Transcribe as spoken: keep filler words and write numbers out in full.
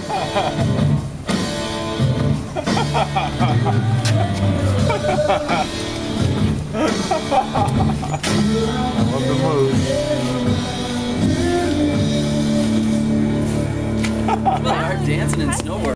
love the moves. People are dancing and snowboarding.